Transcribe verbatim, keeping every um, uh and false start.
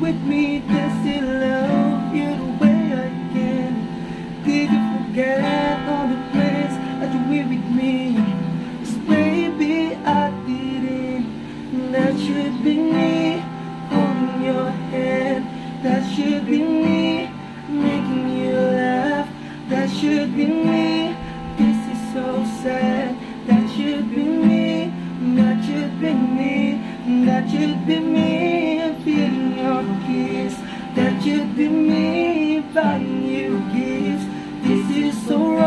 with me, then still love you the way I can. Did you forget all the plans that you made with me? 'Cause baby, I didn't. That should be me holding your hand. That should be me making you laugh. That should be me. This is so sad. That should be me. That should be me. That should be me feeling your kiss. That should be me buying you gifts. This is so wrong.